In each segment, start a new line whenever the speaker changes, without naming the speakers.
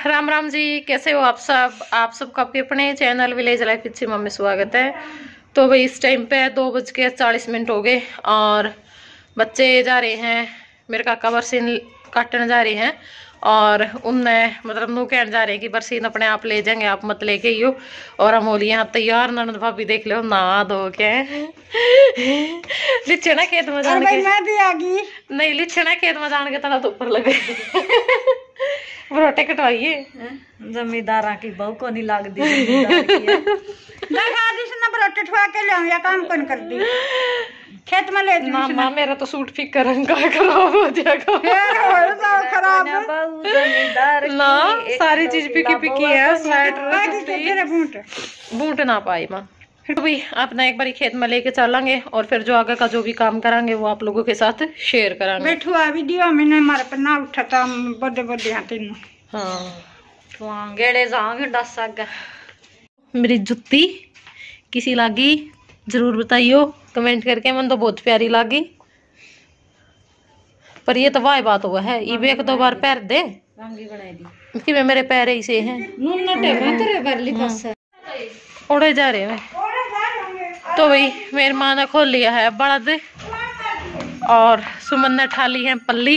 राम राम जी, कैसे हो आप सब। आप सबका आपके अपने चैनल विलेज लाइफ अच्छी मम्मी स्वागत है। तो भाई इस टाइम पे 2:40 हो गए और बच्चे जा रहे हैं, मेरे काका बरसीन काटने जा रहे हैं और उनने मतलब नू कहने जा रहे हैं कि बरसीन अपने आप ले जाएंगे, आप मत लेके ही हो। और हम बोलिए यहाँ तैयार, ननद भाभी देख लो नहा धो के लिच्छे खेत में जान के
मैं भी आ गई। नहीं
लिच्छे खेत में जान के तना तो ऊपर लगे बरोटे कटवाइए।
जमींदार की बहू को नहीं लाग दी बरोटे ठुआ के ले या काम कौन कर दी खेत में ले
ना माँ, मेरा तो सूट फिक कर रंग का खराब हो जाएगा।
खराब
जमींदार ना सारी चीज पिकी पिकी है, स्वेटर बूट ना पाई माँ। फिर भी अपना एक बारी खेत में लेके चलेंगे और फिर जो आगे का जो भी काम करांगे वो आप लोगों के साथ शेयर करांगे।
बैठुआ वीडियो मैंने हमारे पर ना उठा था बड़े बड़े हाथ तीनों।
हाँ गेड़े जाओगे दस आगे। मेरी जुत्ती किसी लागी जरूर बताइयो कमेंट करके, मन तो बहुत प्यारी लागी। पर ये तो वाह बात हुआ है, ये एक दो बार पैर दे कि मेरे पैर ऐसे हैं उड़े जा रहे हैं। तो भाई मेरी माँ ने खोल लिया है बड़द और सुमन ने ठा ली है पल्ली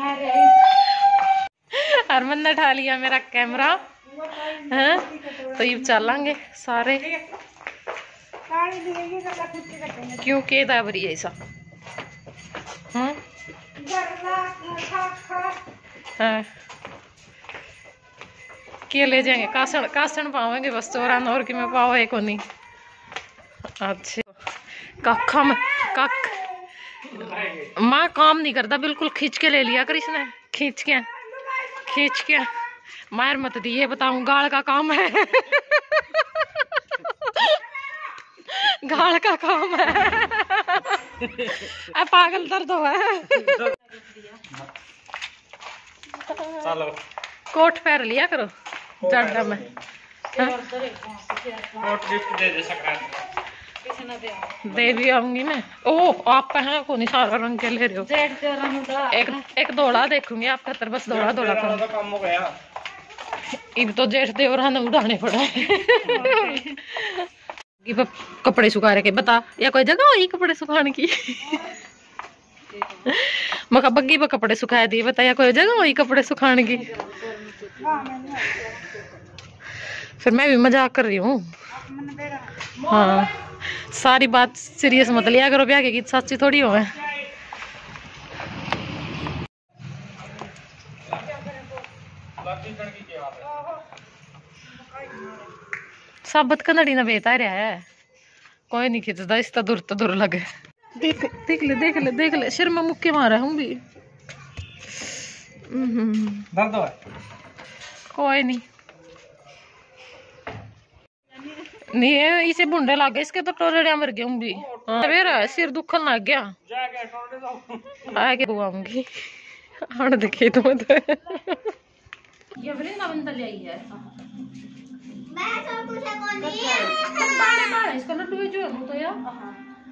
हरमन ने ठा लिया मेरा कैमरा है। तो ये चलेंगे सारे क्योंकि दाबरी ऐसा हाँ के ले जाएंगे कासन कासन पावेंगे बस चौरान और कि मैं पाओ एक नहीं। अच्छा कखा में कख माँ काम नहीं करता बिल्कुल, खींच के ले लिया कर इसने, खींच के मार मत दी, ये बताऊं गाल का काम है गाल का काम है पागल दर्द हुआ है। चलो कोट पहन लिया करो जाड़ा में। दे भी आऊंगी मैं। ओह आप कहाँ को नहीं सारा रंग के ले रहे हो। एक दौड़ा देखूंगी आप खतर बस दौड़ा करो। इब तो जेठ देवर ने उड़ाने पड़ा कपड़े सुखा रखे बता या कोई जगह हुई कपड़े सुखाने की मका बग्गी पर कपड़े सुखा दिए बता या कोई जगह हुई कपड़े सुखाने की। फिर मैं भी मजाक कर रही हूँ। हाँ सारी बात सीरियस मत लिया करो, ब्याह की सच्ची थोड़ी हो है। साबत कनड़ी ना बेता रहा है, कोई नहीं खिंचता इसका दूर तो दूर लगे। देख ले सिर में मुक्के मारा हूँ भी कोई नहीं नहीं इसे बुंडे लग गए, इसके तो टोरड़िया मर गए भी। मेरा सिर दुखन लग गया आगे बुआऊंगी हण देखे तो ये वृंदावन ले आई है मैं सब कुछ है इसका लड्डू जो है तो यार।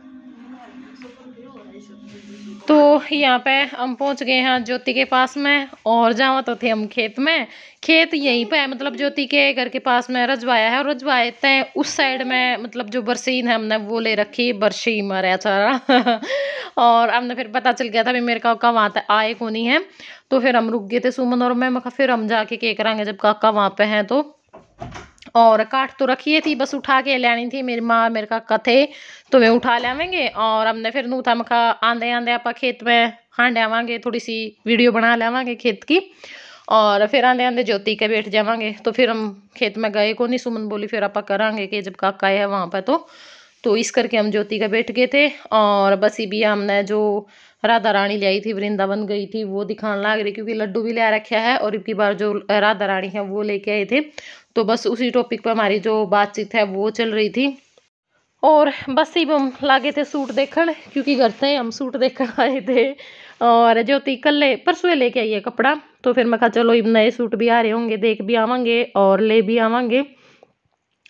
तो यहाँ पे हम पहुंच गए हैं ज्योति के पास में और जावा तो थे हम खेत में। खेत यहीं पे है मतलब ज्योति के घर के पास में रजवाया है और रजवाए थे उस साइड में मतलब जो बरसीन है हमने वो ले रखी बरसी मारा चारा और हमने फिर पता चल गया था भी मेरे काका वहाँ पे आए को नहीं है। तो फिर हम रुक गए थे सुमन और मैं फिर हम जाके के करांगे जब काका वहाँ पे हैं तो। और काट तो रखी थी बस उठा के लानी थी, मेरी माँ मेरे काका थे तो वे उठा लावेंगे। और हमने फिर नू था मखा आंदे आप खेत में हांड आवांगे, थोड़ी सी वीडियो बना लावांगे खेत की और फिर आंदे ज्योति के बैठ जावांगे। तो फिर हम खेत में गए को नहीं, सुमन बोली फिर आप करांगे कि जब काका है वहाँ पर तो इस करके हम ज्योति का बैठ गए थे। और बस भी हमने जो राधा रानी लाई थी वृंदावन गई थी वो दिखाने लग रही क्योंकि लड्डू भी ले रखा है और इनकी बार जो राधा रानी है वो लेके आए थे। तो बस उसी टॉपिक पर हमारी जो बातचीत है वो चल रही थी। और बस ही हम लागे थे सूट देखने क्योंकि घर से हम सूट देखने आए थे और ज्योति कल परसों लेके आई है कपड़ा। तो फिर मैं कहा चलो नए सूट भी आ रहे होंगे देख भी आवांगे और ले भी आवांगे।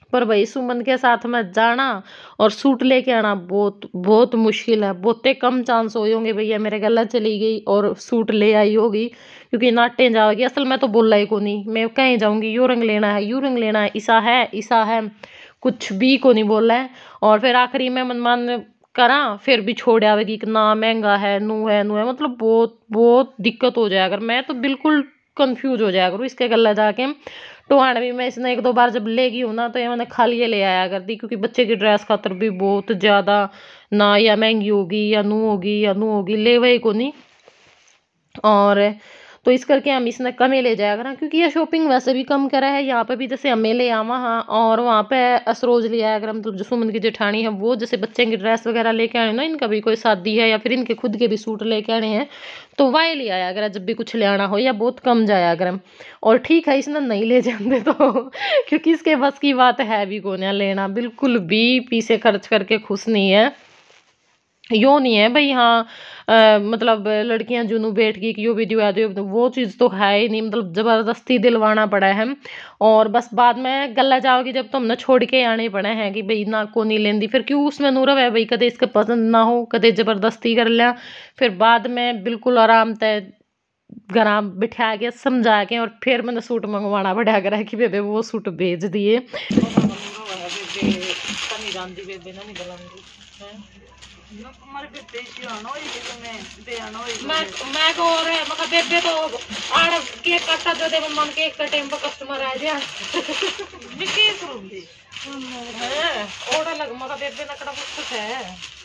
पर भाई सुमन के साथ में जाना और सूट लेके आना बहुत बहुत मुश्किल है। बहुते कम चांस हो होंगे भैया मेरे गला चली गई और सूट ले आई होगी, क्योंकि नाटे जाओगी। असल में तो बोला ही को नहीं, मैं कहीं जाऊंगी यू रंग लेना है, यू रंग लेना है, ऐसा है, कुछ भी को नहीं बोला है। और फिर आखिरी में मनमान करा, फिर भी छोड़ आवेगी कि ना महंगा है, नू है नू है, मतलब बहुत बहुत दिक्कत हो जाएगा। मैं तो बिल्कुल कंफ्यूज हो जाया करूँ इसके गला जाके। टोहान भी मैं इसने 1-2 बार जब ले गई हूँ ना, तो ये मैंने खाली ले आया करती, क्योंकि बच्चे की ड्रेस खातर भी बहुत ज़्यादा ना, या महंगी होगी या नू होगी ले वही को नहीं। और तो इस करके हम इसने कम ही ले जाया करा, क्योंकि ये शॉपिंग वैसे भी कम करा है। यहाँ पे भी जैसे हमें ले आवा हाँ, और वहाँ पे असरोज ले आया करा, मतलब जो सुमन की जेठानी है वो जैसे बच्चे की ड्रेस वगैरह लेके आने ना, इनका भी कोई शादी है या फिर इनके खुद के भी सूट लेके आने हैं, तो वही ले आया करा जब भी कुछ ले आना हो, या बहुत कम जाया करा। और ठीक है इसने नहीं ले जाते तो क्योंकि इसके बस की बात है भी कौन है लेना, बिल्कुल भी पैसे खर्च करके खुश नहीं है। यो नहीं है भाई हाँ, मतलब लड़कियां जुनू बैठ गई कि यो वीडियो आ दो, वो चीज़ तो है ही नहीं, मतलब ज़बरदस्ती दिलवाना पड़ा है। और बस बाद में गला जाओगी जब तो हमने छोड़ के आने पड़े हैं कि भाई ना को नहीं लेंदी, फिर क्यों उसमें नूरव है भाई, कदे इसके पसंद ना हो, कदे ज़बरदस्ती कर लिया, फिर बाद में बिल्कुल आराम तय घर बिठा के समझा के और फिर मैंने सूट मंगवाना पड़ा कर कि बेबे वो सूट भेज दिए। मैं को और मका बेबे तो आड़ केक काटा दे दे मन केक का टाइम पर कस्टमर आ गया मैं केक करूंगी है ऑर्डर लग मका बेबे ना कड़ा कुछ है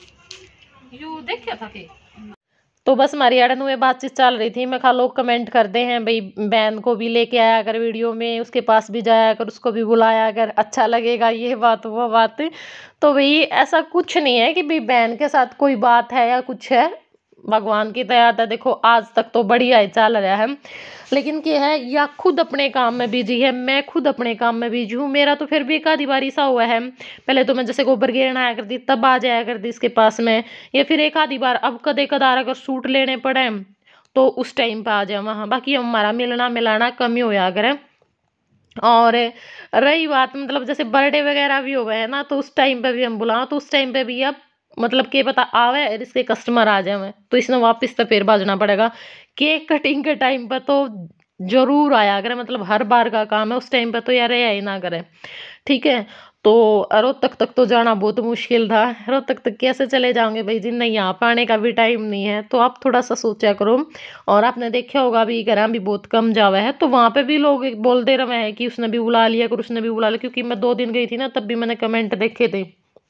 यू देखा था के। तो बस हमारी अड़न में बातचीत चल रही थी। मैं खा लोग कमेंट करते हैं भाई बहन को भी लेके आया कर वीडियो में, उसके पास भी जाया कर, उसको भी बुलाया कर, अच्छा लगेगा, ये बात वो बात। तो भाई ऐसा कुछ नहीं है कि भाई बहन के साथ कोई बात है या कुछ है, भगवान की दया था देखो आज तक तो बढ़िया ही चल रहा है। लेकिन क्या है या खुद अपने काम में बिजी है, मैं खुद अपने काम में बिजी हूँ। मेरा तो फिर भी एक आधी बार ऐसा हुआ है, पहले तो मैं जैसे गोबर गिरना आया करती तब आ जाया करती इसके पास में, या फिर एक आधी बार अब कदे कदार अगर सूट लेने पड़े तो उस टाइम पे आ जाए वहाँ। बाकी हमारा मिलना मिलाना कम ही होया करे। और रही बात मतलब जैसे बर्थडे वगैरह भी हो गए हैं ना, तो उस टाइम पे भी हम बुलाओ तो उस टाइम पे भी अब मतलब के पता आवे इसके कस्टमर आ जाए तो इसने वापस तो फिर बाजना पड़ेगा। केक कटिंग के टाइम पर तो जरूर आया करे, मतलब हर बार का काम है, उस टाइम पर तो यार ही ना करे, ठीक है। तो रोहतक तक तो जाना बहुत मुश्किल था, रोहतक तक कैसे चले जाओगे भाई जिन नहीं यहाँ पर आने का भी टाइम नहीं है, तो आप थोड़ा सा सोचा करो। और आपने देखा होगा अभी घर भी बहुत कम जावा है, तो वहाँ पे भी लोग बोलते रहे हैं कि उसने भी बुला लिया कर, उसने भी बुला लिया, क्योंकि मैं 2 दिन गई थी ना तब भी मैंने कमेंट देखे थे।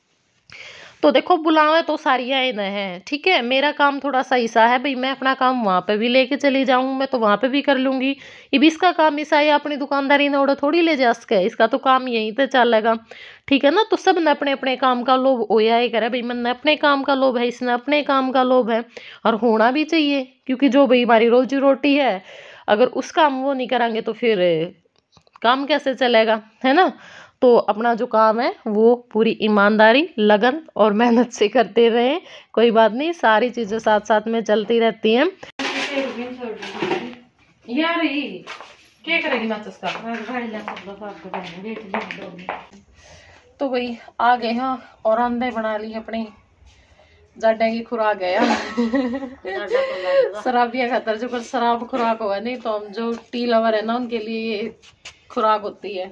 तो देखो बुलावे तो सारी आए न है, ठीक है। मेरा काम थोड़ा सा ऐसा है भाई मैं अपना काम वहाँ पे भी लेके चली जाऊँ, मैं तो वहाँ पे भी कर लूँगी। ये भी इसका काम ऐसा है, अपनी दुकानदारी ने उड़ा थोड़ी ले जा सके, इसका तो काम यहीं पे चलेगा, ठीक है ना। तो सब ने अपने अपने काम का लोभ होया ही करे भाई, मैंने अपने काम का लोभ है, इसने अपने काम का लोभ है, और होना भी चाहिए, क्योंकि जो भाई हमारी रोजी रोटी है अगर उस काम वो नहीं करांगे तो फिर काम कैसे चलेगा, है ना। तो अपना जो काम है वो पूरी ईमानदारी लगन और मेहनत से करते रहें, कोई बात नहीं, सारी चीजें साथ साथ में चलती रहती हैं। यार क्या करेगी नाचस का तो भाई आ गए हाँ, और अंडे बना ली अपनी जाडे की खुराक है यार शराबिया खातर जो शराब खुराक हुआ नहीं, तो हम जो टी लवर है ना उनके लिए ये खुराक होती है।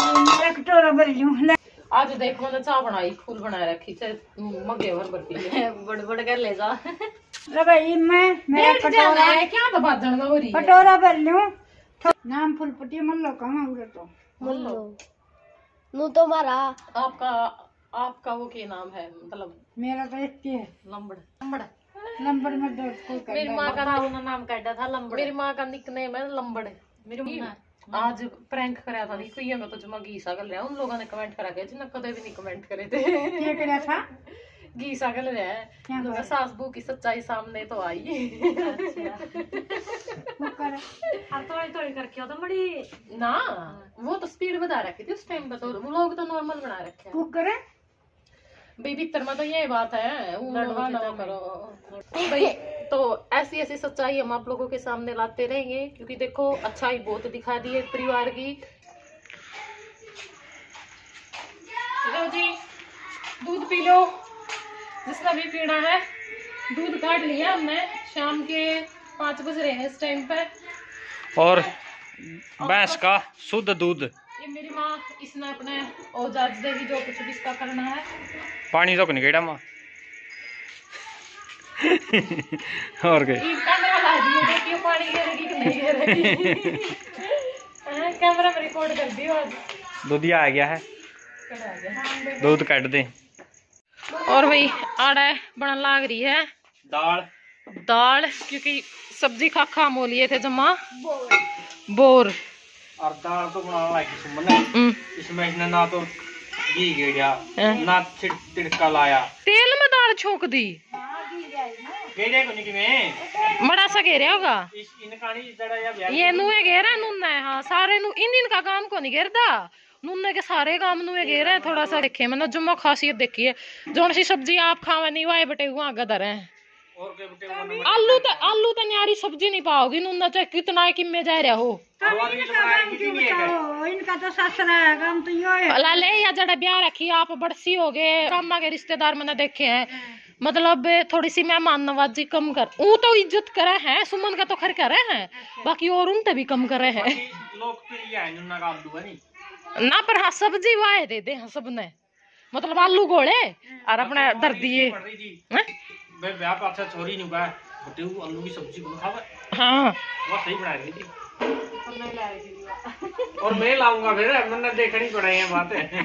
आज देख मैंने चाय बनाई, फूल बना रखी मगे भर भर बड़ बड़ कर ले जा
भाई मैं कटोरा
है क्या तो बात जानना हो रही है
कटोरा भर लूं नाम फुलपति मल्लो कहाँ उड़े तो
मल्लो नु तो मारा
आपका वो क्या नाम है, मतलब
मेरा तो एक ही है
लंबड़ लंबड़
नंबर में दो
मेरी माँ का नाम काटा था लंबड़, मेरी माँ का निकनेम है लंबड़। मेरी आज प्रैंक कराया था नहीं कोई तो जमा गीसा कर लिया, उन लोगों ने कमेंट करा के जिन्हें कदे भी नहीं कमेंट करे थे
क्या करा था
गीसा कर रहा है तो सास बहू की सच्चाई सामने तो आई
अब थोड़ी करके तो बड़ी
ना वो तो स्पीड बता रखी थी उस टाइम पे, तो लोग तो नॉर्मल बना रखे हैं भाई भीतर में तो ये बात है करो तो भाई। तो ऐसी ऐसी सच्चाई हम आप लोगों के सामने लाते रहेंगे, क्योंकि देखो अच्छाई बहुत दिखा दी है परिवार की, लो जी, दूध पी लो जिसका भी पीना है। दूध काट लिया हमने, शाम के 5 बज रहे हैं इस टाइम पे।
और भैंस का शुद्ध दूध।
ये मेरी माँ, इसने अपने औजार देगी जो कुछ भी इसका करना है।
पानी तो नहीं गेड़ा माँ। और के
पानी गिरेगी कि नहीं गिरेगी। कैमरा में रिकॉर्ड कर दियो आज।
दूधिया आ गया है, दूध काट दे।
और भाई आड़ा बनने लाग रही है दाल, क्योंकि सब्जी खा मोलिए थे जमा बोर।
और दाल तो बनाना लायक सुमन, इसमें इसने ना तो घी गेड़ा ना तिड़का लाया,
तेल में दाल छोंक दी।
गेड़े को नहीं में
बड़ा सा घेरा होगा
इनका नहीं जड़ा या
ये नुए घेरा नुन्ना है। हाँ सारे नु इन का काम को नहीं घेरदा, नुन्ने के सारे काम नुए घेरा है। थोड़ा सा देखे मैंने जुम्मा खासियत देखी है, जोन सी सब्जी आप खावे नहीं वाए बटे हुआ गदर है। आलू तो न्यारी सब्जी नहीं पाओगी नुन्ना, चाहे कितना कि में जा रहा हो।
इनका तो ससुरा है काम तो यो है।
लाले या जड़ा ब्याह रखी आप बड़सी हो गए, कामा के रिश्तेदार मैंने देखे हैं, मतलब थोड़ी सी मेहमान नवाजी कम कर। वो तो इज्जत करे हैं, सुमन का तो खैर करे हैं, बाकी और उनसे भी कम करे हैं ना। पर हाँ सब्जी वाए दे दे हाँ सबने, मतलब आलू गोले और अपने दर दिए।
छोरी नहीं बा आलू की सब्जी को खावा।
हाँ
वो सही बना रही थी और मैं लाऊंगा फिर, मैंने देखनी पड़ेगी बातें।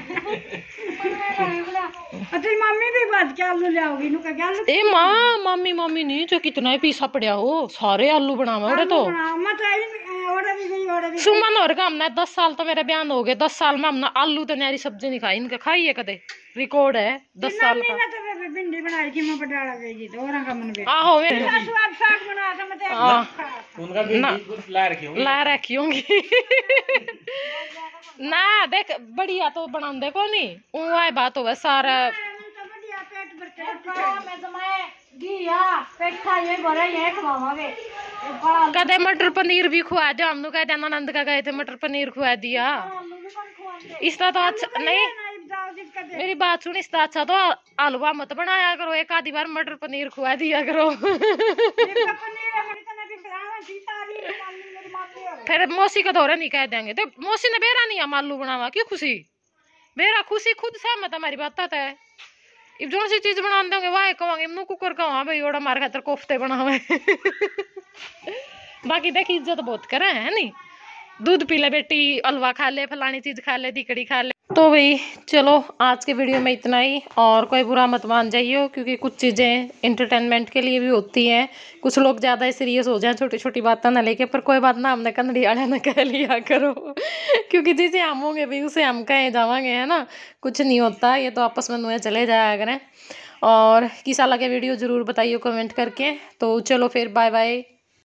तेरी मम्मी भी बात क्या आलू लाओगी नु का आलू।
ए माँ मम्मी नहीं, जो कितना ही पीसा पड़या हो सारे आलू बनावा उड़े तो। सुमन और का हमने 10 साल तो मेरे बयान हो गए, 10 साल में हमने आलू तो न्यारी सब्जी नहीं खाई, इनका खाई है कदे, रिकॉर्ड है 10 साल का।
भिंडी बनाई थी मैं बटाला भेजी तो और का मन में
आहो
स्वाद साग बनाया था मैं तो
उनका भी ला रखी होंगी
ना। देख बढ़िया तो बना दे को नहीं वो बात हो सारा कदे मटर पनीर भी खुआ दो। हम कह देना आनंद का गए थे मटर पनीर खुआ दिया, इसका तो अच्छा नहीं। मेरी बात सुन, इसका अच्छा तो आलूवा मत बनाया करो, एक आधी बार मटर पनीर खुआ दिया करो। फिर मौसी का दौरा नहीं कह देंगे तो मौसी ने बेरा नहीं हम आलू बनावा क्यों खुशी बेरा खुशी खुद सहमत हमारी बात है। अब जो सी चीज बना देंगे वाह कहेंगे नु कुकर कहा भाई ओड़ा मार खातर कोफ्ते बनावे। बाकी देख इज्जत बहुत करे है नी, दूध पी ले बेटी, हलवा खा ले, फलानी चीज खा ले, दिकड़ी खा ले। तो भाई चलो आज के वीडियो में इतना ही, और कोई बुरा मत मान जाइए क्योंकि कुछ चीज़ें इंटरटेनमेंट के लिए भी होती हैं। कुछ लोग ज़्यादा सीरियस हो जाए छोटी छोटी बातें ना लेके, पर कोई बात ना हमने कन्नड़ी वाले ने कह लिया करो क्योंकि जिसे हम होंगे भाई उसे हम कहें जावांगे है ना, कुछ नहीं होता, ये तो आपस में नुए चले जाया करें। और किसा लगे वीडियो ज़रूर बताइए कमेंट करके। तो चलो फिर बाय बाय।